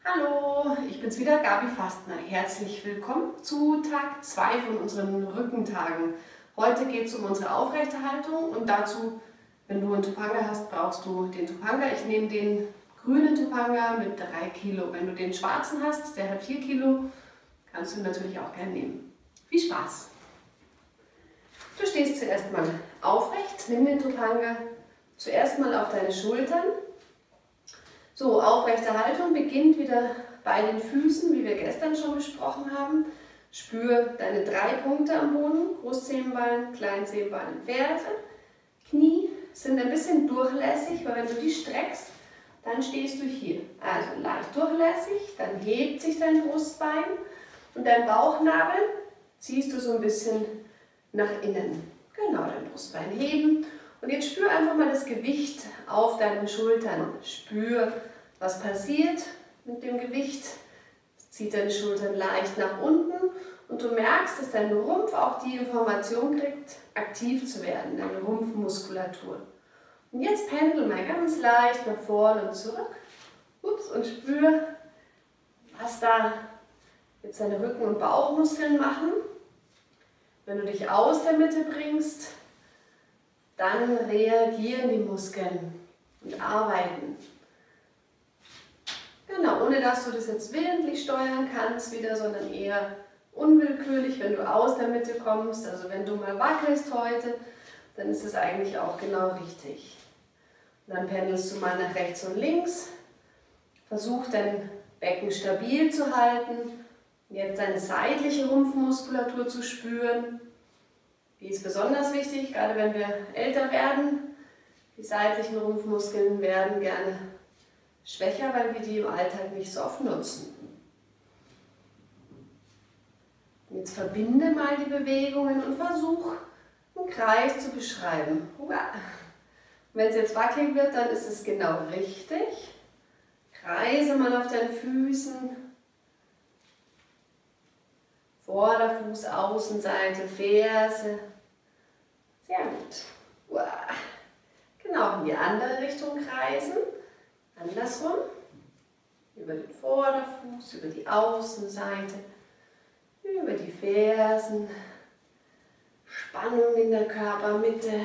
Hallo, ich bin's wieder, Gabi Fastner. Herzlich willkommen zu Tag 2 von unseren Rückentagen. Heute geht es um unsere aufrechte Haltung und dazu, wenn du einen Topanga hast, brauchst du den Topanga. Ich nehme den grünen Topanga mit 3 Kilo. Wenn du den schwarzen hast, der hat 4 Kilo, kannst du natürlich auch gerne nehmen. Viel Spaß! Du stehst zuerst mal aufrecht, nimm den Topanga zuerst mal auf deine Schultern. So, aufrechte Haltung beginnt wieder bei den Füßen, wie wir gestern schon besprochen haben. Spür deine 3 Punkte am Boden, Großzehenballen, Kleinzehenballen, Ferse. Knie sind ein bisschen durchlässig, weil wenn du die streckst, dann stehst du hier. Also leicht durchlässig, dann hebt sich dein Brustbein und dein Bauchnabel ziehst du so ein bisschen nach innen. Genau, dein Brustbein heben. Und jetzt spür einfach mal das Gewicht auf deinen Schultern. Spür, was passiert mit dem Gewicht. Zieht deine Schultern leicht nach unten und du merkst, dass dein Rumpf auch die Information kriegt, aktiv zu werden, deine Rumpfmuskulatur. Und jetzt pendel mal ganz leicht nach vorne und zurück. Ups, und spür, was da jetzt deine Rücken- und Bauchmuskeln machen. Wenn du dich aus der Mitte bringst, dann reagieren die Muskeln und arbeiten. Genau, ohne dass du das jetzt willentlich steuern kannst wieder, sondern eher unwillkürlich, wenn du aus der Mitte kommst. Also wenn du mal wackelst heute, dann ist es eigentlich auch genau richtig. Und dann pendelst du mal nach rechts und links. Versuch dein Becken stabil zu halten. Jetzt deine seitliche Rumpfmuskulatur zu spüren. Die ist besonders wichtig, gerade wenn wir älter werden. Die seitlichen Rumpfmuskeln werden gerne schwächer, weil wir die im Alltag nicht so oft nutzen. Jetzt verbinde mal die Bewegungen und versuch, einen Kreis zu beschreiben. Wenn es jetzt wackelig wird, dann ist es genau richtig. Kreise mal auf deinen Füßen. Vorderfuß, Außenseite, Ferse. Sehr gut. Genau, in die andere Richtung kreisen. Andersrum. Über den Vorderfuß, über die Außenseite, über die Fersen. Spannung in der Körpermitte.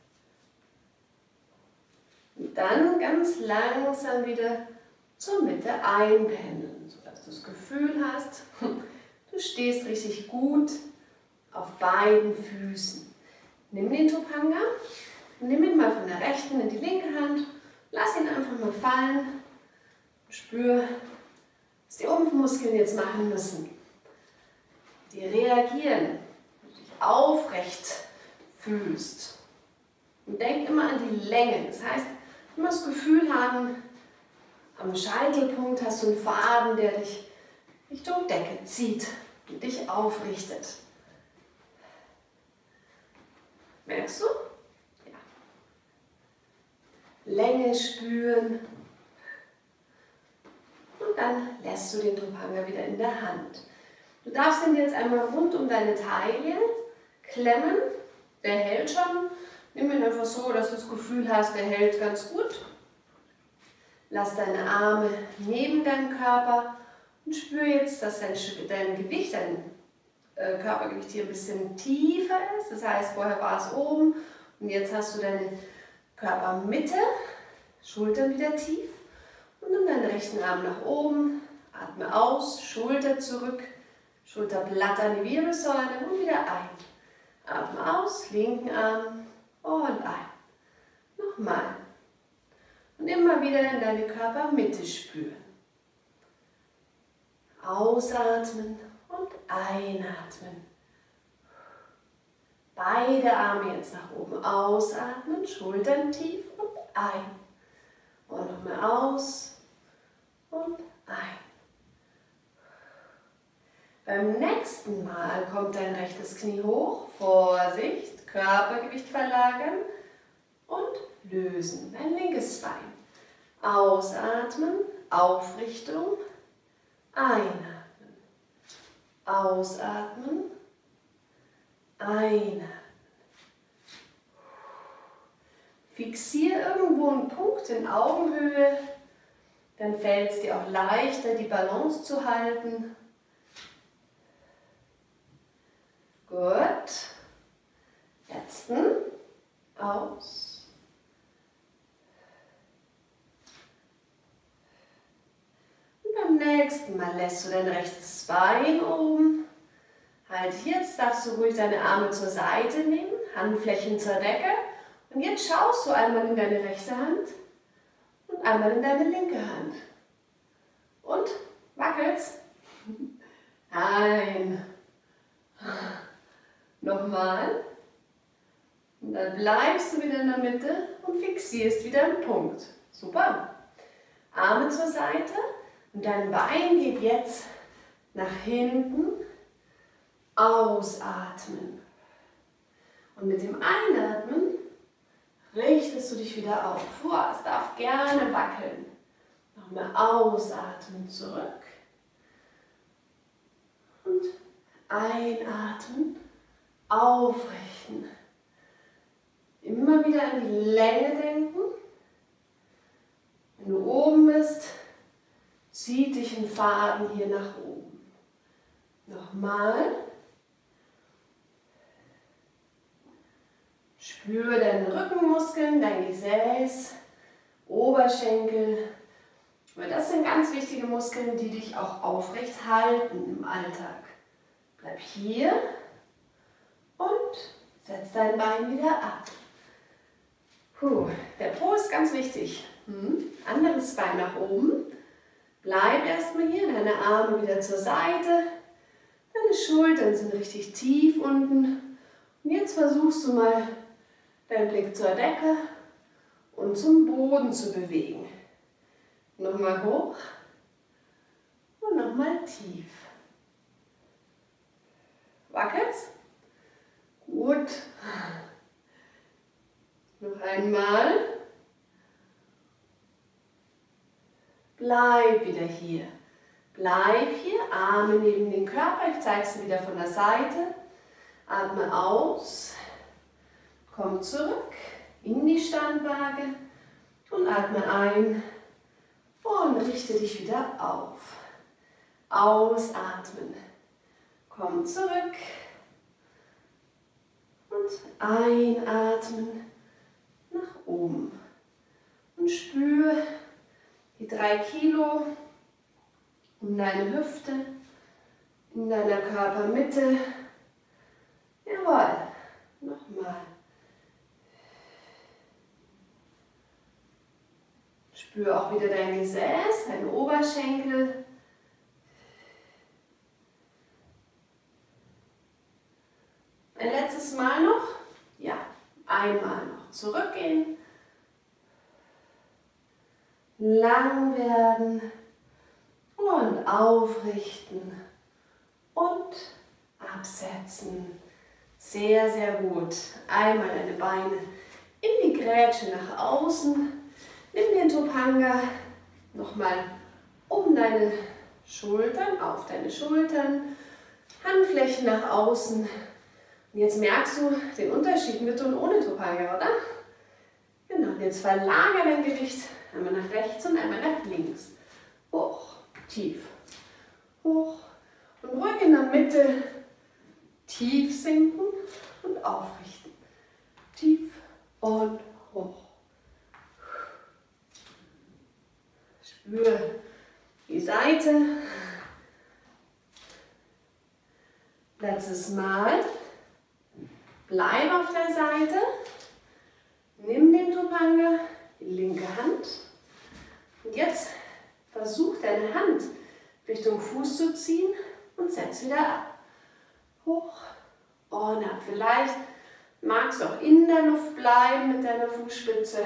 Und dann ganz langsam wieder zur Mitte einpendeln, sodass du das Gefühl hast, du stehst richtig gut auf beiden Füßen. Nimm den Topanga und nimm ihn mal von der rechten in die linke Hand. Lass ihn einfach mal fallen. Spür, was die Rumpfmuskeln jetzt machen müssen. Die reagieren, wenn du dich aufrecht fühlst. Und denk immer an die Länge. Das heißt, immer das Gefühl haben, am Scheitelpunkt hast du einen Faden, der dich Richtung Decke zieht und dich aufrichtet. Merkst du? Ja. Länge spüren. Und dann lässt du den Topanga wieder in der Hand. Du darfst ihn jetzt einmal rund um deine Taille klemmen. Der hält schon. Nimm ihn einfach so, dass du das Gefühl hast, der hält ganz gut. Lass deine Arme neben deinem Körper und spür jetzt, dass dein Gewicht, dein Körpergewicht hier ein bisschen tiefer ist. Das heißt, vorher war es oben und jetzt hast du deine Körpermitte, Schultern wieder tief und nimm deinen rechten Arm nach oben, atme aus, Schulter zurück, Schulterblatt an die Wirbelsäule und wieder ein. Atme aus, linken Arm und ein. Nochmal. Und immer wieder in deine Körpermitte spüren. Ausatmen und einatmen. Beide Arme jetzt nach oben. Ausatmen, Schultern tief und ein. Und nochmal aus und ein. Beim nächsten Mal kommt dein rechtes Knie hoch. Vorsicht, Körpergewicht verlagern und lösen. Dein linkes Bein. Ausatmen, Aufrichtung, einatmen. Ausatmen, einatmen. Fixiere irgendwo einen Punkt in Augenhöhe Dann fällt es dir auch leichter, die Balance zu halten. Gut. Letzten. Aus. Und beim nächsten Mal lässt du dein rechtes Bein oben. Halt, jetzt darfst du ruhig deine Arme zur Seite nehmen, Handflächen zur Decke. Und jetzt schaust du einmal in deine rechte Hand und einmal in deine linke Hand. Und wackelst. Ein. Nochmal. Und dann bleibst du wieder in der Mitte und fixierst wieder einen Punkt. Super. Arme zur Seite und dein Bein geht jetzt nach hinten. Ausatmen. Und mit dem Einatmen richtest du dich wieder auf. Es darf gerne wackeln. Nochmal ausatmen, zurück. Und einatmen, aufrichten. Immer wieder an die Länge denken. Wenn du oben bist, zieht dich ein Faden hier nach oben. Nochmal. Spüre deine Rückenmuskeln, dein Gesäß, Oberschenkel. Weil das sind ganz wichtige Muskeln, die dich auch aufrecht halten im Alltag. Bleib hier und setz dein Bein wieder ab. Der Po ist ganz wichtig. Anderes Bein nach oben. Bleib erstmal hier, deine Arme wieder zur Seite. Deine Schultern sind richtig tief unten. Und jetzt versuchst du mal, deinen Blick zur Decke und zum Boden zu bewegen. Nochmal hoch und nochmal tief. Wackelt's? Gut. Noch einmal. Bleib wieder hier. Bleib hier, Arme neben den Körper. Ich zeige es wieder von der Seite. Atme aus. Komm zurück in die Standwaage und atme ein und richte dich wieder auf. Ausatmen. Komm zurück und einatmen nach oben. Und spür die 3 Kilo um deine Hüfte, in deiner Körpermitte. Jawohl, nochmal. Spür auch wieder dein Gesäß, deinen Oberschenkel. Ein letztes Mal noch. Ja, einmal noch zurückgehen. Lang werden und aufrichten und absetzen. Sehr, sehr gut. Einmal deine Beine in die Grätsche nach außen. Nimm den Topanga nochmal um deine Schultern, auf deine Schultern, Handflächen nach außen. Und jetzt merkst du den Unterschied mit und ohne Topanga, oder? Genau, und jetzt verlagere dein Gewicht einmal nach rechts und einmal nach links. Hoch, tief, hoch und ruhig in der Mitte tief sinken und aufrichten. Tief und hoch. Spüre die Seite. Letztes Mal. Bleib auf der Seite. Nimm den Topanga, die linke Hand. Und jetzt versuch deine Hand Richtung Fuß zu ziehen und setz wieder ab. Hoch und ab. Vielleicht magst du auch in der Luft bleiben mit deiner Fußspitze.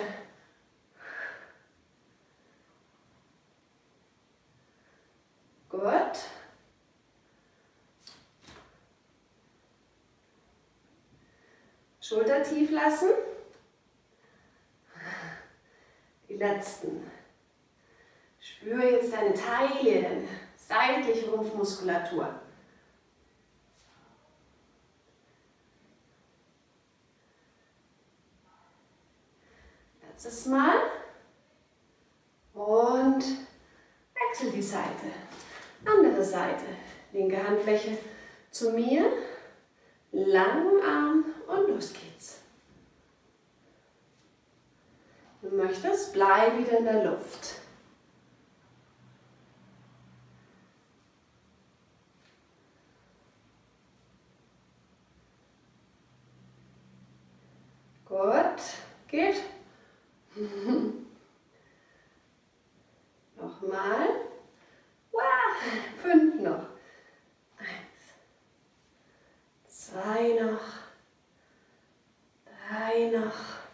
Gut. Schulter tief lassen. Die letzten. Spüre jetzt deine Taille, deine seitliche Rumpfmuskulatur. Letztes Mal. Und Wechsel die Seite. Andere Seite. Linke Handfläche zu mir. Langen Arm und los geht's. Du möchtest, bleib wieder in der Luft. Gut, geht. Nochmal. Wow, 5 noch. 1, 2 noch. 3 noch.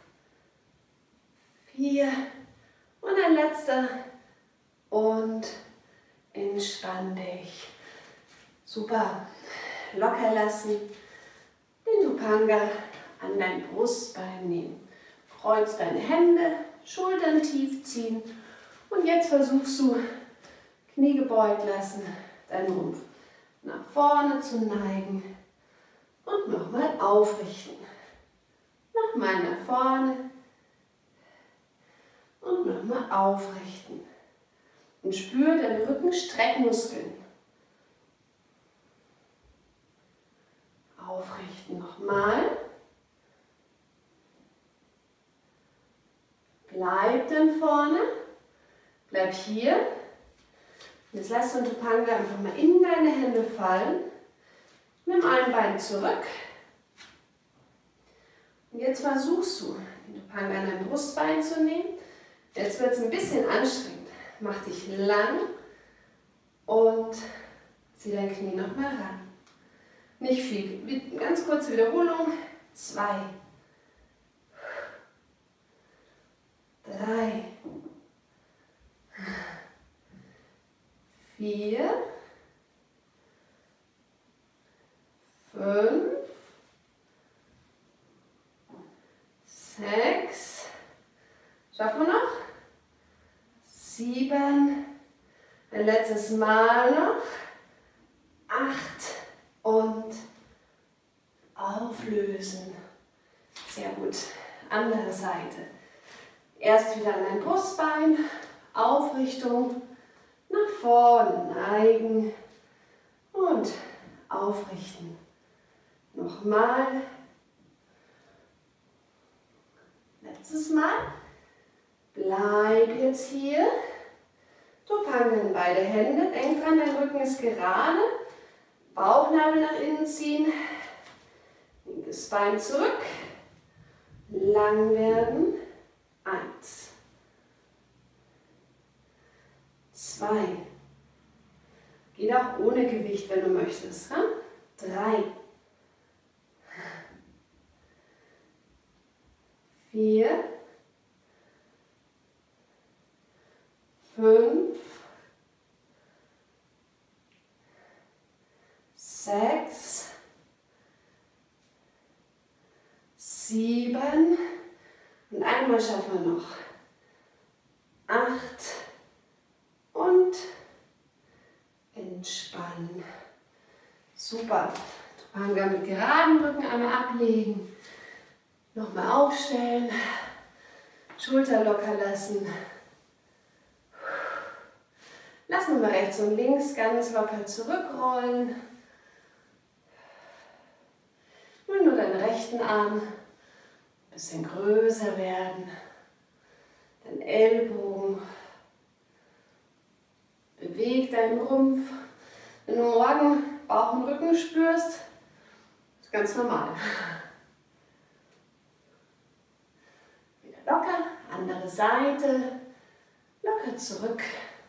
4 und ein letzter. Und entspann dich. Super. Locker lassen. Den Topanga an dein Brustbein nehmen. Kreuz deine Hände, Schultern tief ziehen und jetzt versuchst du, Knie gebeugt lassen, deinen Rumpf nach vorne zu neigen und nochmal aufrichten. Nochmal nach vorne und nochmal aufrichten. Und spür deine Rückenstreckmuskeln. Aufrichten nochmal. Bleib dann vorne, bleib hier. Jetzt lass den Topanga einfach mal in deine Hände fallen. Nimm ein Bein zurück. Und jetzt versuchst du, den Topanga an dein Brustbein zu nehmen. Jetzt wird es ein bisschen anstrengend. Mach dich lang und zieh dein Knie nochmal ran. Nicht viel, ganz kurze Wiederholung. 2, 3, 4, 5, 6, schaffen wir noch? 7, ein letztes Mal noch. 8 und auflösen. Sehr gut. Andere Seite. Erst wieder an dein Brustbein, Aufrichtung, nach vorne neigen und aufrichten. Nochmal. Letztes Mal. Bleib jetzt hier. Topanga in beide Hände. Denk dran, dein Rücken ist gerade. Bauchnabel nach innen ziehen. Linkes Bein zurück. Lang werden. 1, 2, geht auch ohne Gewicht, wenn du möchtest. 3, 4, 5, 6, 7 und einmal schaffen wir noch. 8 und entspannen. Super. Topanga mit geradem Rücken einmal ablegen. Nochmal aufstellen. Schulter locker lassen. Lass nochmal rechts und links ganz locker zurückrollen. Und nur deinen rechten Arm ein bisschen größer werden. Dein Ellbogen. Beweg deinen Rumpf. Wenn du morgen Bauch und Rücken spürst, ist ganz normal. Wieder locker, andere Seite. Locker zurück.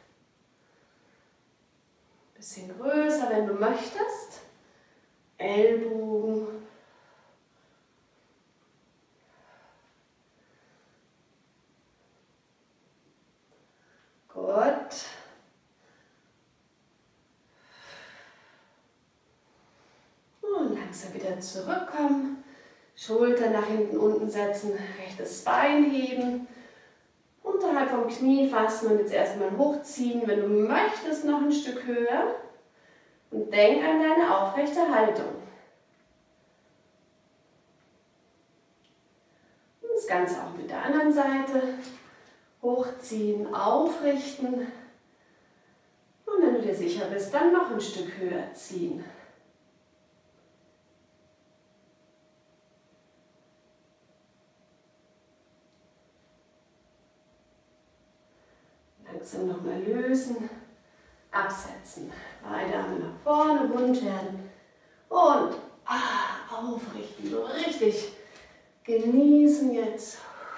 Bisschen größer, wenn du möchtest. Ellbogen. Gut. Und langsam wieder zurückkommen. Schulter nach hinten unten setzen, rechtes Bein heben. Unterhalb vom Knie fassen und jetzt erstmal hochziehen. Wenn du möchtest, noch ein Stück höher. Und denk an deine aufrechte Haltung. Und das Ganze auch mit der anderen Seite. Hochziehen, aufrichten. dir sicher bist, dann noch ein Stück höher ziehen. Langsam nochmal lösen, absetzen. Beide Arme nach vorne, rund werden und aufrichten. So richtig genießen jetzt.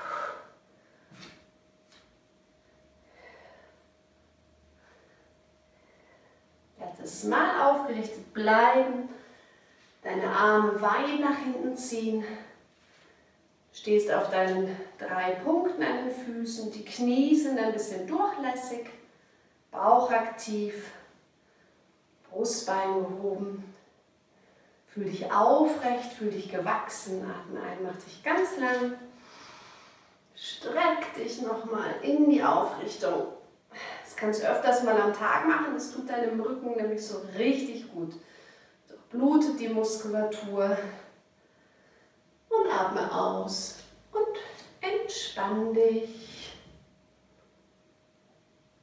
Letztes Mal aufgerichtet bleiben. Deine Arme weit nach hinten ziehen. Stehst auf deinen 3 Punkten an den Füßen. Die Knie sind ein bisschen durchlässig. Bauch aktiv. Brustbein gehoben. Fühl dich aufrecht, fühl dich gewachsen. Atme ein, mach dich ganz lang. Streck dich nochmal in die Aufrichtung. Das kannst du öfters mal am Tag machen. Das tut deinem Rücken nämlich so richtig gut. Durchblutet die Muskulatur. Und atme aus und entspann dich.